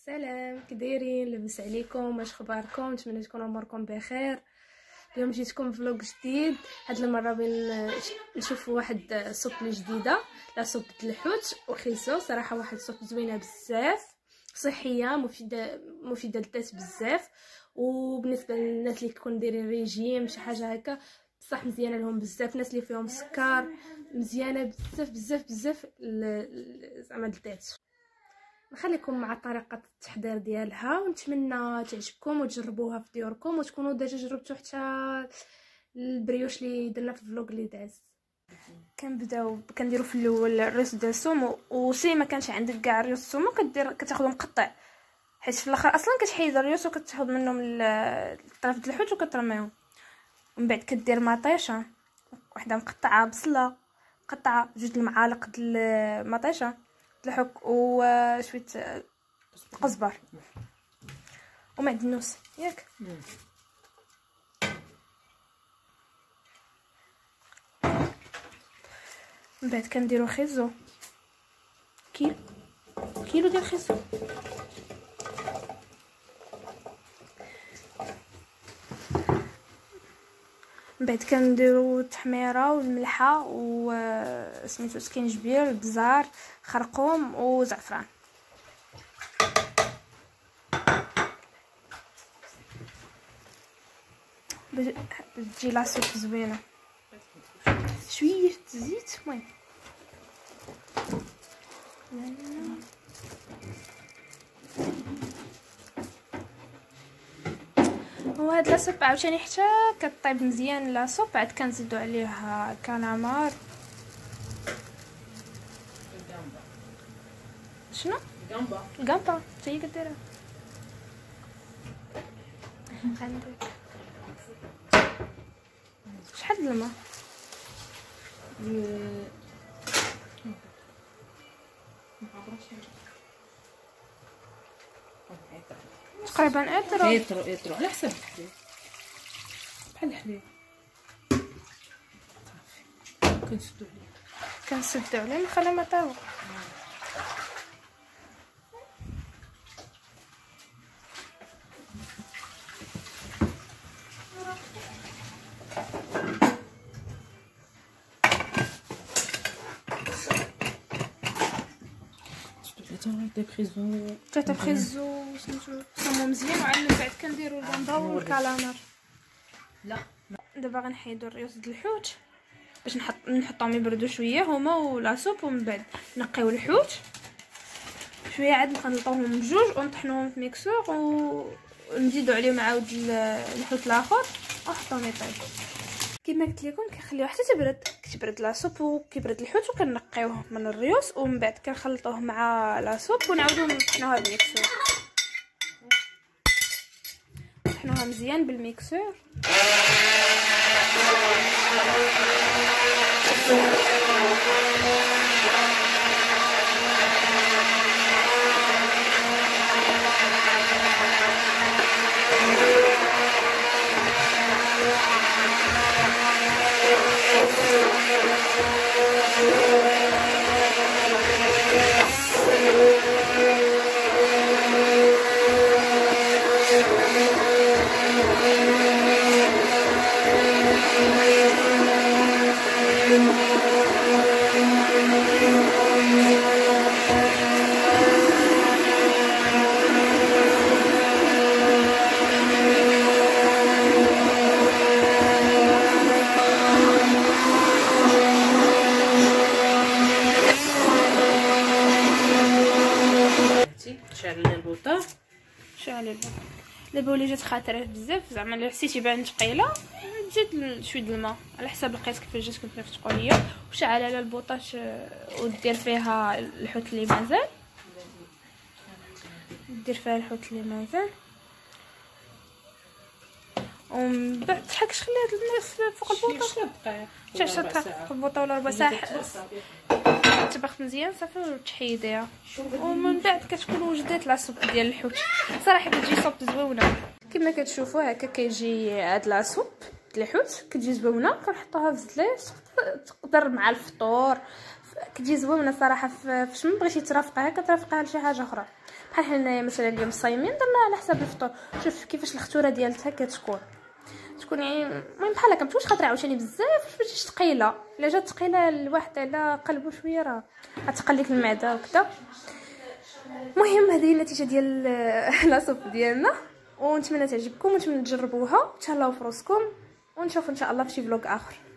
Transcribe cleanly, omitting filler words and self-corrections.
سلام، كي دايرين؟ لاباس عليكم؟ واش اخباركم؟ نتمنى تكونوا اموركم بخير. اليوم جيتكم فلوق جديد. هاد المره بين نشوفوا واحد صوب جديده، لا صوب الحوت وخيزو. صراحه واحد الصوب زوينه بزاف، صحيه، مفيده للذات بزاف. وبالنسبه للناس اللي كيكون دايرين ريجيم شي حاجه هكا، بصح مزيانه لهم بزاف. الناس اللي فيهم سكر مزيانه بزاف بزاف بزاف زعما للذات. نخليكم مع طريقه التحضير ديالها، ونتمنى تعجبكم وتجربوها في ديوركم وتكونوا ديجا جربتوا حتى البريوش اللي درنا في الفلوق اللي داز. كنديروا في الاول الريس ديال السومو، وسي ما كانش عندك كاع الريس السومو كتاخذو مقطع، حيت في الاخر اصلا كتحيد الريوس وكتاخذ منهم الطرف د الحوت وكترميهم. ومن بعد كدير مطيشه وحده مقطعه، بصله مقطعه، 2 المعالق د المطيشه الحك وشويه قزبر ومعدنوس ياك. من بعد كنديرو خيزو، كيلو ديال الخيزو. من بعد كنديرو التحميره والملحه سميتو سكينجبير، البزار، خرقوم وزعفران. تجي لاصوب زوينه، شويه زيت. المهم وهاد لاصوب عاوتاني حتى كطيب مزيان لاصوب، بعد كنزيدو عليه كنمر. شنو الكامبا حتى هي كديرها. عندك شحال د الماء؟ تقريبا ايترو على حسب الحليب، بحال الحليب كنسدو عليه نخليه ما طاوع. ثلاثة خيزو سمو مزيان. وعاد من بعد كنديرو الجمبه والكالامر. لا دابا غنحيدو الريوس د الحوت باش نحطهم يبردوا شويه هما ولاصوب، ومن بعد نقيو الحوت شويه عاد نخلطوهم بجوج ونطحنوهم في ميكسور ونزيدو عليهم عاود الحوت الاخر ونحطوهم يطيبوا. كما قلت لكم كنخليوه حتى كتبرد لاصوب وكيبرد الحوت، وكنقيوه من الريوس ومن بعد كنخلطوه مع لاصوب ونعاودو نطحنوها بالميكسور. نطحنوها مزيان بالميكسور. شعل البوطه ولا جات خاطره بزاف، زعما الا حسيتي بان ثقيله تزيد شويه د الماء على حسب القياس كيفاش جات كنتنفتقوا هي. وشعل على البوطاش ودير فيها الحوت اللي مازال، ومن بعد تحكش خليها الماء فوق البوطه حتى 10 دقائق فوق البوطه ولا ربع ساعه تطبخ مزيان صافي وتحيديها. ومن بعد كتكون وجدات لاصوب ديال الحوت. صراحه كتجي صوب زوينه كما كتشوفوا هكا. كيجي هاد لاصوب ديال الحوت كتجي زوينه، كنحطوها في الزليت تقدر مع الفطور، كتجي زوينه صراحه. فاش ما بغيتي ترافقها كترافقها لشي حاجه اخرى. بحال حنايا مثلا اليوم صايمين درنا على حساب الفطور. شوف كيفاش الخطوره ديالتها كتكون يعني المهم بحال هكا متبقاش خاطر عاوتاني بزاف باش تجي ثقيله. الا جات ثقيله الواحد على قلبه شويه راه غتقل لك المعده وكذا. المهم هذه هي النتيجه ديال لاصوب ديالنا، ونتمنى تعجبكم ونتمنى تجربوها. تهلاو في راسكم ونشوف ان شاء الله في شي فلوق اخر.